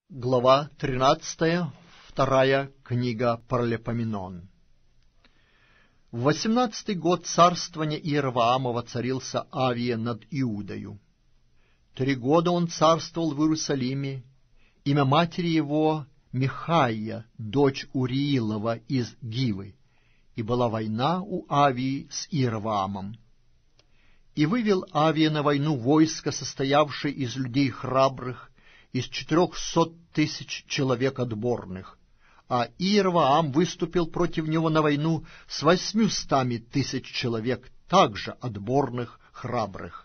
Глава 13, вторая книга Паралипоменон. В 18-й год царствования Иеровоама воцарился Авия над Иудою. 3 года он царствовал в Иерусалиме. Имя матери его Михаия, дочь Уриилова из Гивы, и была война у Авии с Иеровоамом. И вывел Авия на войну войско, состоявшее из людей храбрых, из 400 000 человек отборных, а Иеровоам выступил против него на войну с 800 000 человек, также отборных, храбрых.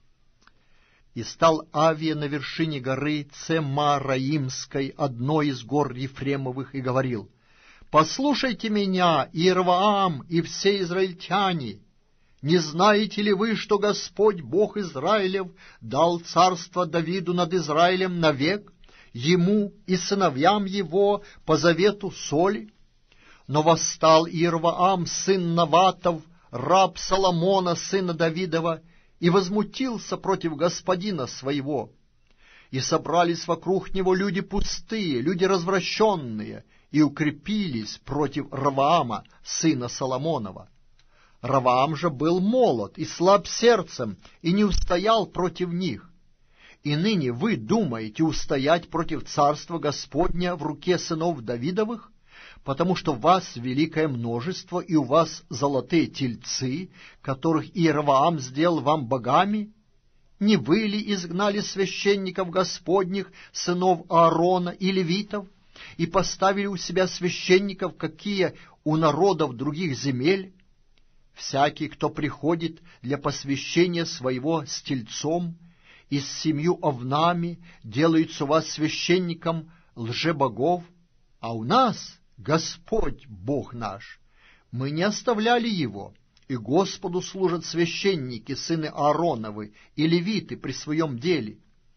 И стал Авия на вершине горы Цемараимской, одной из гор Ефремовых, и говорил: «Послушайте меня, Иеровоам и все израильтяне! Не знаете ли вы, что Господь, Бог Израилев, дал царство Давиду над Израилем навек, ему и сыновьям его по завету соли? Но восстал Иеровоам, сын Наватов, раб Соломона, сына Давидова, и возмутился против господина своего. И собрались вокруг него люди пустые, люди развращенные, и укрепились против Ровоама, сына Соломонова. Ровоам же был молод и слаб сердцем, и не устоял против них. И ныне вы думаете устоять против царства Господня в руке сынов Давидовых, потому что вас великое множество, и у вас золотые тельцы, которых Иеровоам сделал вам богами? Не вы ли изгнали священников Господних, сынов Аарона и левитов, и поставили у себя священников, какие у народов других земель? Всякий, кто приходит для посвящения своего с тельцом и с 7 овнами, делается у вас священником лжебогов, а у нас Господь Бог наш. Мы не оставляли его, и Господу служат священники, сыны Аароновы и левиты при своем деле.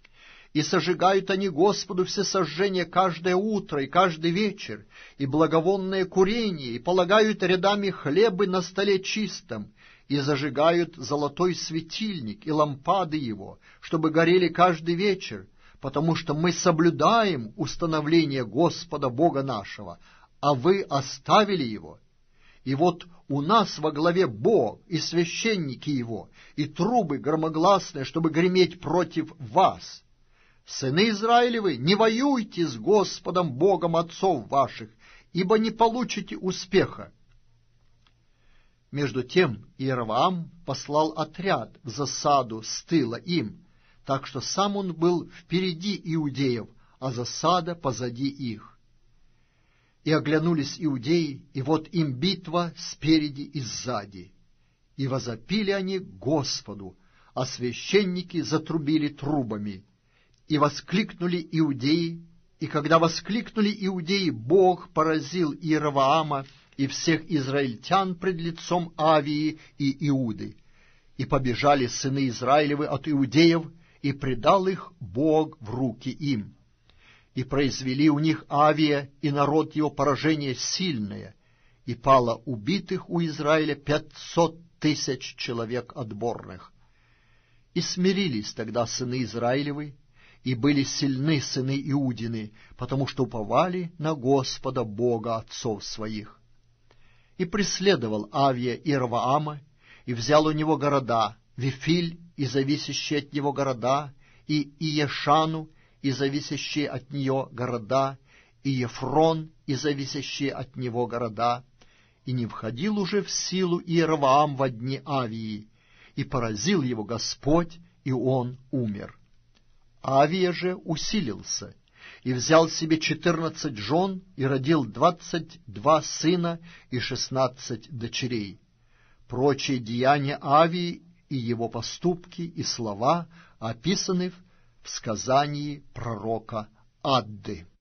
И сожигают они Господу всесожжения каждое утро и каждый вечер, и благовонное курение, и полагают рядами хлебы на столе чистом, и зажигают золотой светильник и лампады его, чтобы горели каждый вечер, потому что мы соблюдаем установление Господа Бога нашего, а вы оставили его. И вот у нас во главе Бог и священники его, и трубы громогласные, чтобы греметь против вас. Сыны Израилевы, не воюйте с Господом Богом отцов ваших, ибо не получите успеха». Между тем Иеровоам послал отряд в засаду с тыла им, так что сам он был впереди иудеев, а засада позади их. И оглянулись иудеи, и вот им битва спереди и сзади. И возопили они Господу, а священники затрубили трубами. И воскликнули иудеи, и когда воскликнули иудеи, Бог поразил Иеровоама и всех израильтян пред лицом Авии и Иуды. И побежали сыны Израилевы от иудеев, и предал их Бог в руки им. И произвели у них Авия и народ его поражение сильное, и пало убитых у Израиля 500 000 человек отборных. И смирились тогда сыны Израилевы, и были сильны сыны Иудины, потому что уповали на Господа Бога отцов своих. И преследовал Авия Иеровоама, и взял у него города, Вифиль и зависящие от него города, и Иешану и зависящие от нее города, и Ефрон и зависящие от него города. И не входил уже в силу Иеровоам во дни Авии, и поразил его Господь, и он умер. Авия же усилился, и взял себе 14 жен, и родил 22 сына и 16 дочерей. Прочие деяния Авии и его поступки и слова описаны в сказании пророка Адды.